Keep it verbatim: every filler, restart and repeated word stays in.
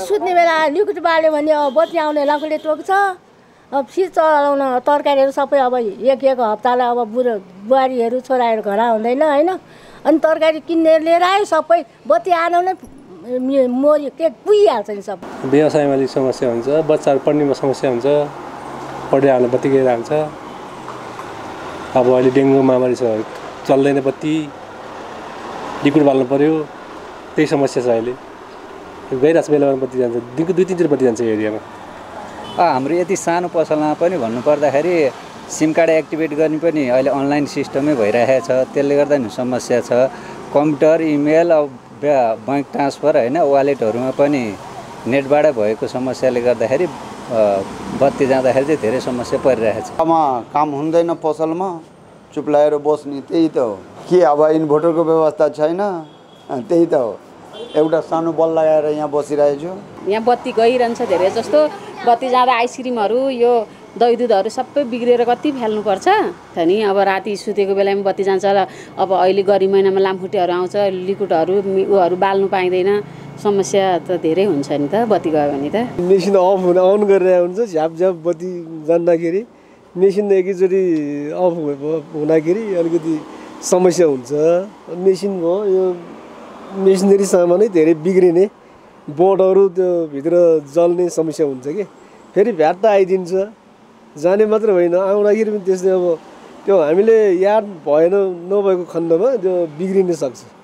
सुत्ने बेला लिक्विड बाल्यो भने अब बत्ती आउने लाकुले टोक्छ। अब फ्रिज चलाउन तरकारीहरू सबै अब एक एक हप्तालाई अब बुढो बुहारीहरू छोराहरू घर हुँदैन होइन। अनि तरकारी किन्ने लिएर आयो सबै बत्ती आएन नै मरि के पुगिहाल्छ नि सब। व्यवसायमा अलिक समस्या हुन्छ, बच्चाहरू पढ्नेमा समस्या हुन्छ, पढेर हाल्ने बत्ती गएर हाल्छ। अब अहिले डेङ्गु महामारी छ, चल्दैन बत्ती, लिक्विड बाल्नु पर्यो, त्यही समस्या छ अहिले। गइरहेको छ बेलामा बत्ती जान्छ, दिनको दुई तिनचोटि बत्ती जान्छ एरियामा। हाम्रो यति सानो पसलमा पनि भन्नुपर्दाखेरि सिम कार्ड एक्टिभेट गर्ने पनि अहिले अनलाइन सिस्टमै भइरहेको छ, त्यसले गर्दा नि समस्या छ। कम्प्युटर, इमेल, अब बैंक ट्रान्सफर होइन, वालेटहरूमा पनि नेटबाट भएको समस्याले गर्दाखेरि बत्ती जाँदाखेरि चाहिँ धेरै समस्या परिरहेको छ। काम हुँदैन पसलमा, चुप लागेर बस्ने त्यही त हो। के अब इन्भर्टरको व्यवस्था छैन, त्यही त हो। एउटा सानो बल लगाएर यहाँ बसिरहेको छु। यहाँ बत्ती गइरहन्छ धेरै जस्तो, बत्ती जाँदा आइसक्रिमहरू यो दही दुधहरू सबै बिग्रेर कति फ्याल्नुपर्छ त नि। अब राति सुतेको बेलामा बत्ती जान्छ, अब अहिले गरी महिनामा लामखुट्टेहरू आउँछ, लिक्विडहरू उहरू बाल्नु पाइँदैन, समस्या त धेरै हुन्छ नि त बत्ती गयो भने त। मेसिन अफ हुन अन गरेर हुन्छ, झ्याप झ्याप बत्ती जाँदाखेरि मेसिन एकैचोटि अफ हुँदाखेरि अलिकति समस्या हुन्छ। मेसिन भयो यो मेसिनरी सामानै धेरै बिग्रिने, बोर्डहरू त्यो भित्र जल्ने समस्या हुन्छ कि। फेरि भ्याट आइदिन्छ, जाने मात्र होइन आउँदाखेरि पनि त्यस्तै। अब त्यो हामीले याद भएन नभएको खण्डमा त्यो बिग्रिन सक्छ।